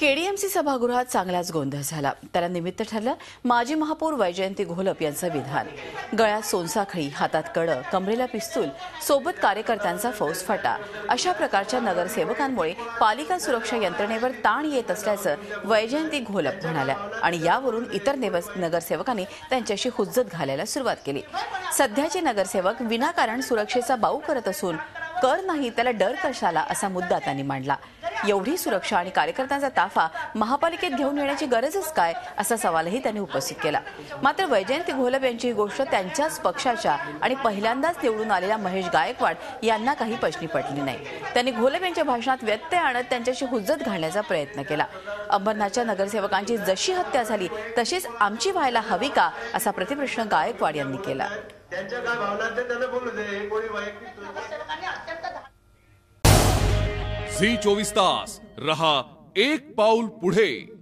KDMC सभागृहात चांगलाच गोंधळ झाला। त्याला निमित्त ठरलं माजी महापौर वैजयंती घोलप यांचं विधान। गळ्यात सोनसाखळी, हातात कड, कमरेला पिस्तूल, सोबत कार्यकर्त्यांचा फौजफाटा अशा प्रकारच्या नगरसेवकांमुळे पालिका सुरक्षा यंत्रणेवर ताण येत असल्याचं वैजयंती घोलप म्हणाल्या आणि यावरून इतर नगरसेवकांनी त्यांच्याशी हुज्जत घालायला सुरुवात केली। सध्याचे नगरसेवक विनाकारण सुरक्षेचा बाऊ करत असून कर नाही त्याला डर कशाला असा मुद्दा त्यांनी मांडला। एवढी सुरक्षा आणि कार्यकर्त्यांचा ताफा महापालिकेत घेऊन येण्याची गरजच काय असा सवालही त्यांनी उपस्थित केला। मात्र वैजयंती घोलप यांची ही गोष्ट त्यांच्याच पक्षाच्या आणि पहिल्यांदाच निवडून आलेल्या महेश गायकवाड यांना काही प्रश्नी पडली नाही। त्यांनी घोलप यांच्या भाषणात व्यत्यय आणत त्यांच्याशी हुज्जत घालण्याचा प्रयत्न केला। अंबरनाथच्या नगरसेवकांची जशी हत्या झाली तशीच आमची व्हायला हवी का असा प्रतिप्रश्न गायकवाड यांनी केला। झी 24 तास रहा एक पाऊल पुढे।